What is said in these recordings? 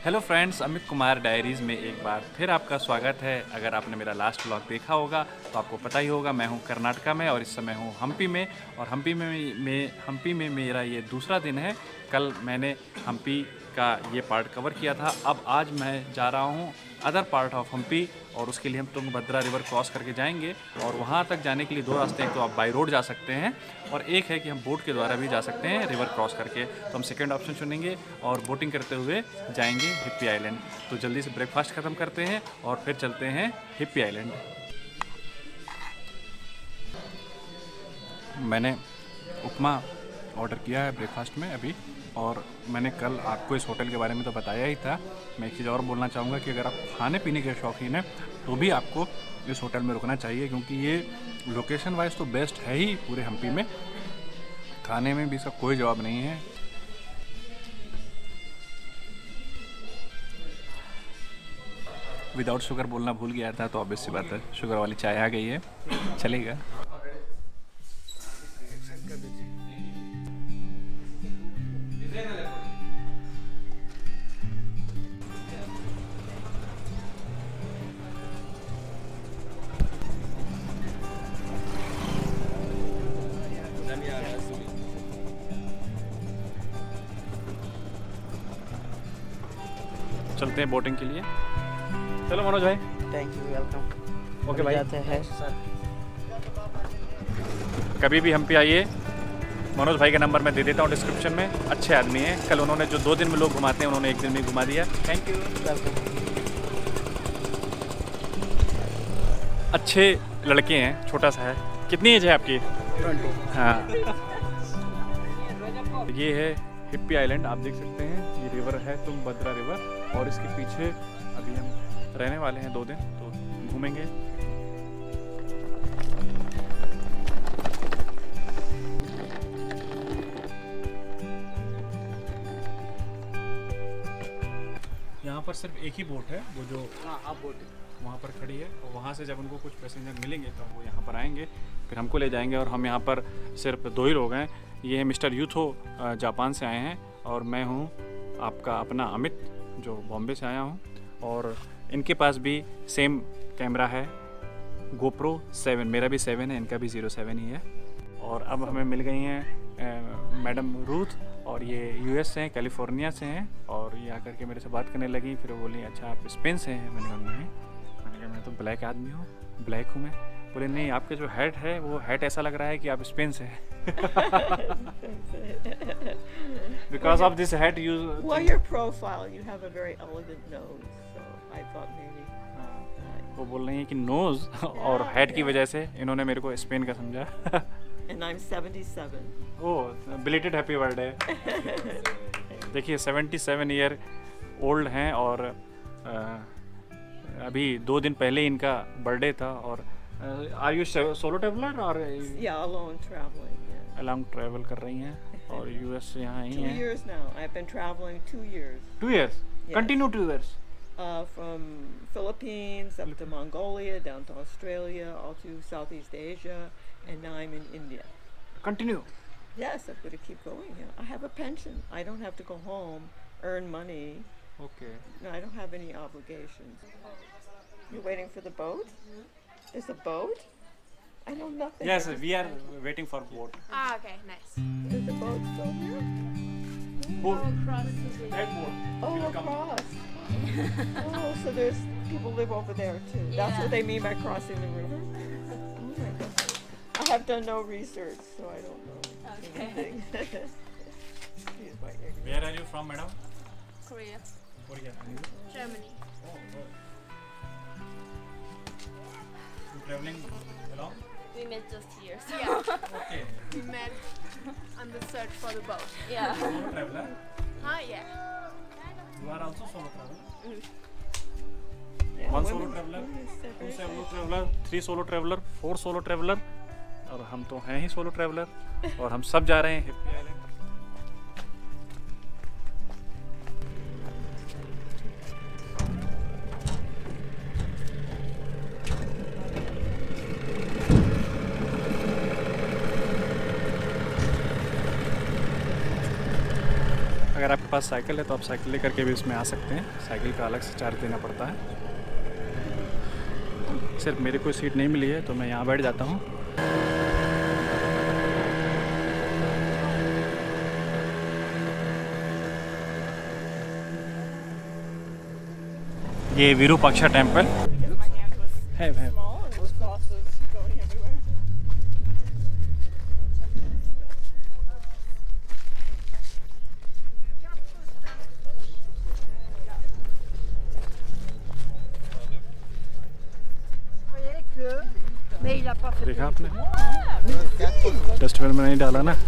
Hello friends, Amit Kumar diaries में एक बार फिर आपका स्वागत है। अगर आपने मेरा लास्ट व्लॉग देखा होगा तो आपको पता ही होगा मैं हूं कर्नाटका में और इस समय हूं हम्पी में। और हम्पी में मेरा ये दूसरा दिन है। कल मैंने हम्पी का ये पार्ट कवर किया था। अब आज मैं जा रहा हूं अदर पार्ट ऑफ हम्पी और उसके लिए हम तुंगभद्रा रिवर क्रॉस करके जाएंगे। और वहां तक जाने के लिए दो रास्ते हैं, तो आप बाई रोड जा सकते हैं और एक है कि हम बोट के द्वारा भी जा सकते हैं रिवर क्रॉस करके। तो हम सेकेंड ऑप्शन चुनेंगे और बोटिंग करते हुए जाएंगे हिप्पी आइलैंड। तो जल्दी से ब्रेकफास्ट ख़त्म करते हैं और फिर चलते हैं हिप्पी आइलैंड। मैंने उपमा ऑर्डर किया है ब्रेकफास्ट में अभी। और मैंने कल आपको इस होटल के बारे में तो बताया ही था। मैं एक चीज़ और बोलना चाहूँगा कि अगर आप खाने पीने के शौकीन हैं तो भी आपको इस होटल में रुकना चाहिए, क्योंकि ये लोकेशन वाइज तो बेस्ट है ही पूरे हम्पी में। खाने में भी इसका कोई जवाब नहीं है। विदाउट शुगर बोलना भूल गया था, तो ऑब्वियस सी बात है शुगर वाली चाय आ गई है, चलेगा। चलते हैं बोटिंग के लिए। चलो मनोज भाई। Thank you, welcome. ओके भाई, जाते हैं सर। कभी भी हम पे आइए। मनोज भाई का नंबर मैं दे देता हूँ डिस्क्रिप्शन में। अच्छे आदमी हैं। कल उन्होंने जो 2 दिन में लोग घुमाते हैं उन्होंने 1 दिन में घुमा दिया। Thank you, welcome. अच्छे लड़के हैं। छोटा सा है। कितनी एज है आपकी? 20। हाँ। ये है हिप्पी आइलैंड, आप देख सकते हैं। ये रिवर है तुंगभद्रा रिवर और इसके पीछे अभी हम रहने वाले हैं 2 दिन, तो घूमेंगे। यहाँ पर सिर्फ एक ही बोट है, वो जो बोट वहाँ पर खड़ी है। और वहाँ से जब उनको कुछ पैसेंजर मिलेंगे तब वो यहाँ पर आएंगे, फिर हमको ले जाएंगे। और हम यहाँ पर सिर्फ 2 ही लोग हैं। ये है मिस्टर यूथो, जापान से आए हैं, और मैं हूँ आपका अपना अमित, जो बॉम्बे से आया हूँ। और इनके पास भी सेम कैमरा है, GoPro 7। मेरा भी 7 है, इनका भी 07 ही है। और अब हमें मिल गई हैं मैडम रूथ, और ये US से हैं, कैलिफोर्निया से हैं। और ये आकर के मेरे से बात करने लगी। फिर वो बोली अच्छा आप स्पेन से हैं? मैंने कहा नहीं। मैंने कहा मैं तो ब्लैक आदमी हूँ, ब्लैक हूँ मैं। बोले नहीं, आपके जो हैट है वो हैट ऐसा लग रहा है कि आप स्पेन से हैं। Because of this hat you... Well, your profile, you have a very elegant nose, so I thought maybe. वो बोल रही हैं कि नोज और हैट की वजह से इन्होंने मेरे को स्पेन का समझा। And I'm 77. Oh, belated happy birthday. देखिए 77 ईयर ओल्ड हैं और अभी 2 दिन पहले इनका बर्थडे था। और आर यू सोलो ट्रैवलर और Yeah, alone traveling. Yeah. Along travel कर रही हैं? और US से यहाँ आई 2 हैं। years now. I've been traveling 2 years. 2 years? Yes. Continue 2 years? From Philippines up to Mongolia, down to Australia, all to Southeast Asia, and now I'm in India. Continue? Yes, I'm going to keep going. Yeah. I have a pension. I don't have to go home, earn money. Okay. No, I don't have any obligations. You're waiting for the boat? There's a boat? I know nothing. Yes, we are waiting for boat. Ah, okay, nice. Is the boat still here? Boat. Across the bridge. That boat. Oh, will come. across. Oh, so there's people live over there too. That's Yeah. what they mean by crossing the river? Oh my God. I have done no research, so I don't know anything. Excuse my ignorance. Where are you from, madam? Korea, Korea. Germany. Oh, good. You traveling along? We met just here. So. Yeah, Okay. we met on the search for the boat. Yeah. Solo traveler? Yeah. You are also solo traveler? Yeah, 1 solo women- traveler, women is 2 very solo safe. traveler, 3 solo traveler, 4 solo traveler, और हम तो हैं ही solo traveller. और हम सब जा रहे हैं हिप्पी आइलैंड। अगर आपके पास साइकिल है तो आप साइकिल लेकर के भी इसमें आ सकते हैं। साइकिल का अलग से चार्ज देना पड़ता है। सिर्फ मेरे को सीट नहीं मिली है तो मैं यहाँ बैठ जाता हूँ। ये विरूपाक्षा टेम्पल है। देखा आपने, डस्टबिन में नहीं डाला ना।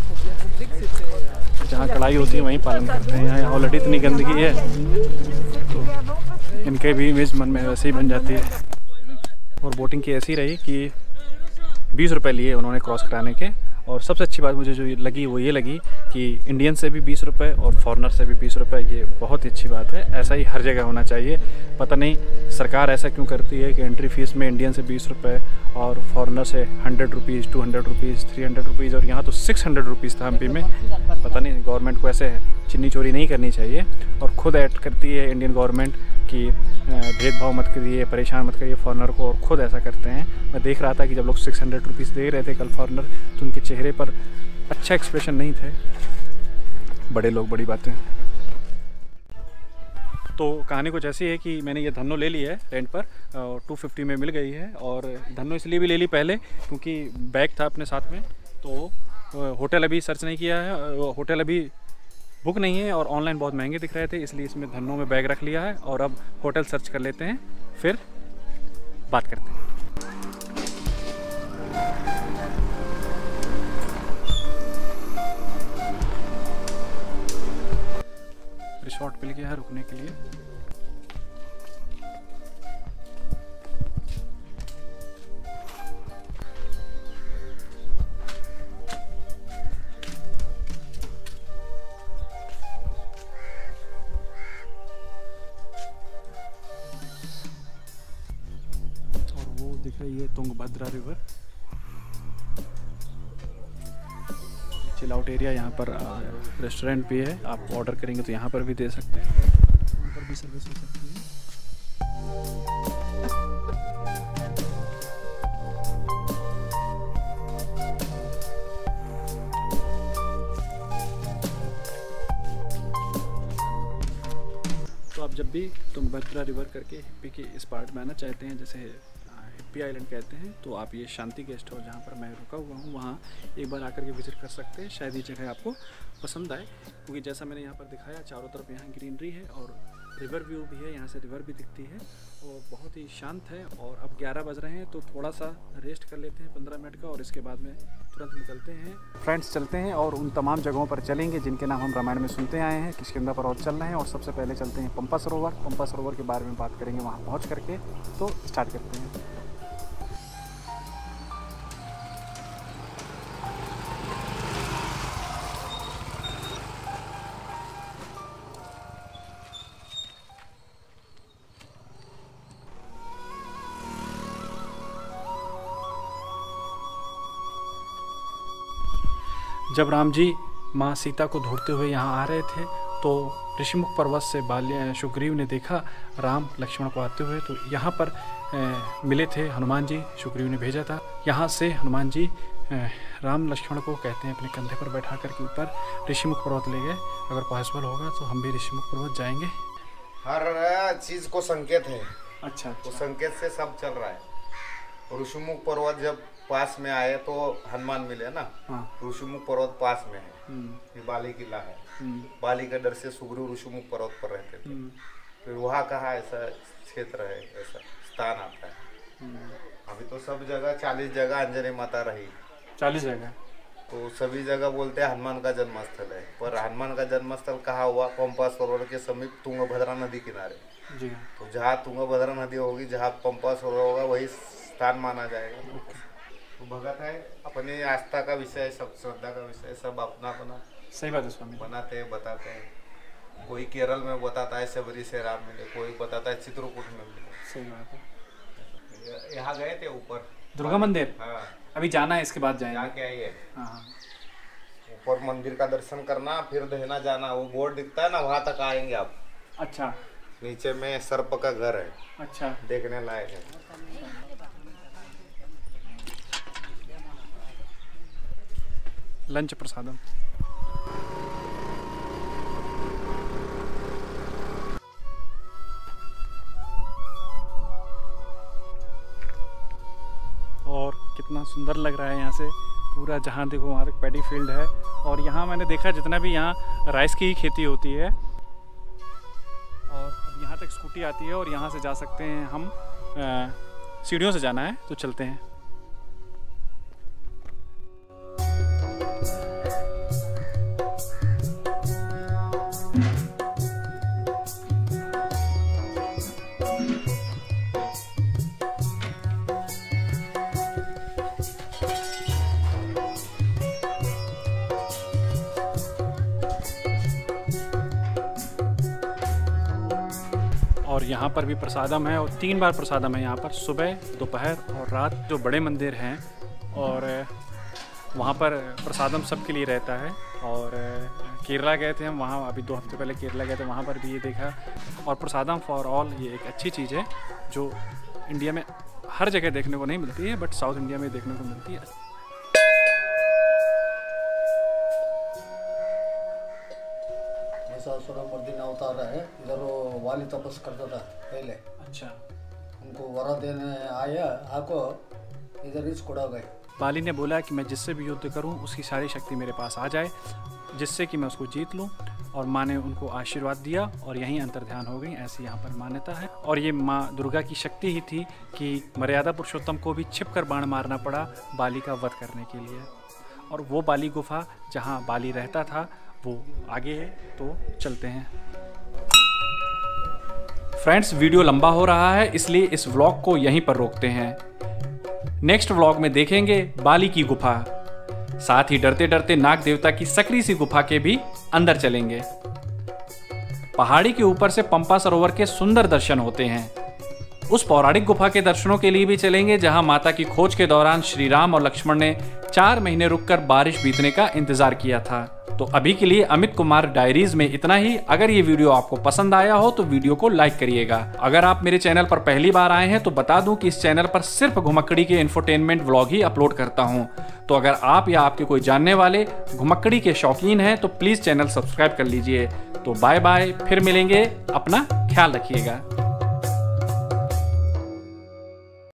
जहाँ कढ़ाई होती है वहीं पालन करते हैं। यहाँ ऑलरेडी इतनी गंदगी है तो इनके भी इमेज मन में वैसे ही बन जाती है। और बोटिंग की ऐसी रही कि 20 रुपये लिए उन्होंने क्रॉस कराने के। और सबसे अच्छी बात मुझे जो लगी वो ये लगी कि इंडियन से भी 20 रुपये और फॉरेनर से भी 20 रुपये। ये बहुत ही अच्छी बात है। ऐसा ही हर जगह होना चाहिए। पता नहीं सरकार ऐसा क्यों करती है कि एंट्री फीस में इंडियन से 20 रुपये और फॉरेनर से 100 रुपीज़, 200 रुपीज़, 300 रुपीज़ और यहाँ तो 600 रुपीज़ था एमपी में। पता नहीं, गवर्नमेंट को ऐसे चिन्नी चोरी नहीं करनी चाहिए। और खुद ऐड करती है इंडियन गवर्नमेंट कि भेदभाव मत करिए, परेशान मत करिए फॉरेनर को, और ख़ुद ऐसा करते हैं। मैं देख रहा था कि जब लोग 600 रुपीज़ दे रहे थे कल फॉरेनर, तो उनके चेहरे पर अच्छा एक्सप्रेशन नहीं थे। बड़े लोग बड़ी बातें। तो कहानी कुछ ऐसी है कि मैंने ये धन्नो ले ली है रेंट पर, 250 में मिल गई है। और धन्नो इसलिए भी ले ली पहले क्योंकि बैग था अपने साथ में, तो होटल अभी सर्च नहीं किया है, होटल अभी बुक नहीं है और ऑनलाइन बहुत महंगे दिख रहे थे, इसलिए इसमें धन्नों में बैग रख लिया है। और अब होटल सर्च कर लेते हैं, फिर बात करते हैं। रिसोर्ट मिल गया है रुकने के लिए। दिख रही है Tungabhadra river. Chill out area, यहाँ पर रेस्टोरेंट भी है। आप ऑर्डर करेंगे तो यहाँ पर भी दे सकते हैं, यहाँ पर भी सर्विस हो सकती है। तो आप जब भी तुंगभद्रा रिवर करके हिप्पी के इस पार्ट में आना चाहते हैं, जैसे हिप्पी आइलैंड कहते हैं, तो आप ये शांति गेस्ट हाउस जहाँ पर मैं रुका हुआ हूँ वहाँ एक बार आकर के विज़िट कर सकते हैं। शायद ये जगह आपको पसंद आए, क्योंकि जैसा मैंने यहाँ पर दिखाया चारों तरफ यहाँ ग्रीनरी है और रिवर व्यू भी है। यहाँ से रिवर भी दिखती है और बहुत ही शांत है। और अब 11 बज रहे हैं तो थोड़ा सा रेस्ट कर लेते हैं 15 मिनट का, और इसके बाद में तुरंत निकलते हैं। फ्रेंड्स चलते हैं और उन तमाम जगहों पर चलेंगे जिनके नाम हम रामायण में सुनते आए हैं। किष्किंधा पर्वत चल रहे हैं और सबसे पहले चलते हैं पंपा सरोवर। पंपा सरोवर के बारे में बात करेंगे वहाँ पहुँच करके। तो स्टार्ट करते हैं। जब राम जी माँ सीता को ढूंढते हुए यहाँ आ रहे थे तो ऋषिमुख पर्वत से सुग्रीव ने देखा राम लक्ष्मण को आते हुए, तो यहाँ पर मिले थे हनुमान जी। सुग्रीव ने भेजा था। यहाँ से हनुमान जी राम लक्ष्मण को कहते हैं अपने कंधे पर बैठा कर के ऊपर ऋषिमुख पर्वत ले गए। अगर पॉसिबल होगा तो हम भी ऋषिमुख पर्वत जाएंगे। हर चीज को संकेत है। अच्छा, तो संकेत से सब चल रहा है। ऋषिमुख पर्वत जब पास में आए तो हनुमान मिले ना। हाँ। ऋषिमुख पर्वत पास में है, ये बाली किला है। बाली के डर से सुग्रीव ऋषिमुख पर्वत पर रहते थे। फिर वहाँ कहा ऐसा क्षेत्र है, ऐसा स्थान आता है। अभी तो सब जगह 40 जगह अंजनी माता रही, 40 जगह, तो सभी जगह बोलते हैं हनुमान का जन्मस्थल है। पर हनुमान का जन्मस्थल कहाँ हुआ? पंपा सरोवर के समीप तुंगभद्रा नदी किनारे। जी। तो जहाँ तुंगभद्रा नदी होगी, जहाँ पंपा सरोवर होगा, वही स्थान माना जाएगा। तो भगत है, अपनी आस्था का विषय, सब श्रद्धा का विषय, सब अपना अपना सही बात है स्वामी, बनाते हैं, बताते हैं। कोई केरल में बताता है शबरी से राम मिले, कोई बताता है चित्रकूट में मिले। सही बात है। यहाँ गए थे ऊपर दुर्गा मंदिर। हाँ, अभी जाना है, इसके बाद जाएंगे। जाके आइए। हाँ, ऊपर मंदिर का दर्शन करना, फिर दहना जाना, वो बोर्ड दिखता है ना, वहाँ तक आएंगे आप। अच्छा, नीचे में सर्प का घर है, अच्छा, देखने लायक है। लंच प्रसादम। और कितना सुंदर लग रहा है यहाँ से, पूरा जहाँ देखो वहाँ तक पैडी फील्ड है। और यहाँ मैंने देखा जितना भी यहाँ राइस की ही खेती होती है। और अब यहाँ तक स्कूटी आती है और यहाँ से जा सकते हैं हम। सीढ़ियों से जाना है तो चलते हैं। और यहाँ पर भी प्रसादम है और 3 बार प्रसादम है यहाँ पर, सुबह, दोपहर और रात। जो बड़े मंदिर हैं और वहाँ पर प्रसादम सबके लिए रहता है। और केरला गए थे हम, वहाँ अभी 2 हफ्ते पहले केरला गए थे, वहाँ पर भी ये देखा। और प्रसादम फॉर ऑल ये एक अच्छी चीज़ है जो इंडिया में हर जगह देखने को नहीं मिलती है, बट साउथ इंडिया में देखने को मिलती है। मर्दिन अवतार है, इधर वो वाली तपस करता था पहले। अच्छा, उनको वरा देने आया, आको इधर ही छोड़ा गए। बाली ने बोला कि मैं जिससे भी युद्ध करूं उसकी सारी शक्ति मेरे पास आ जाए, जिससे कि मैं उसको जीत लूं। और माँ ने उनको आशीर्वाद दिया और यहीं अंतर्ध्यान हो गई, ऐसी यहाँ पर मान्यता है। और ये माँ दुर्गा की शक्ति ही थी कि मर्यादा पुरुषोत्तम को भी छिपकर बाण मारना पड़ा बाली का वध करने के लिए। और वो बाली गुफा जहाँ बाली रहता था वो आगे है, तो चलते हैं। फ्रेंड्स, वीडियो लंबा हो रहा है इसलिए इस व्लॉग को यहीं पर रोकते हैं। नेक्स्ट व्लॉग में देखेंगे बाली की गुफा, साथ ही डरते डरते नाग देवता की सकरी सी गुफा के भी अंदर चलेंगे। पहाड़ी के ऊपर से पंपा सरोवर के सुंदर दर्शन होते हैं। उस पौराणिक गुफा के दर्शनों के लिए भी चलेंगे जहां माता की खोज के दौरान श्री राम और लक्ष्मण ने 4 महीने रुककर बारिश बीतने का इंतजार किया था। तो अभी के लिए अमित कुमार डायरीज में इतना ही। अगर ये वीडियो आपको पसंद आया हो तो वीडियो को लाइक करिएगा। अगर आप मेरे चैनल पर पहली बार आए हैं तो बता दूं कि इस चैनल पर सिर्फ घुमक्कड़ी के इंफोटेनमेंट व्लॉग ही अपलोड करता हूं। तो अगर आप या आपके कोई जानने वाले घुमक्कड़ी के शौकीन हैं तो प्लीज चैनल सब्सक्राइब कर लीजिए। तो बाय बाय, फिर मिलेंगे, अपना ख्याल रखिएगा।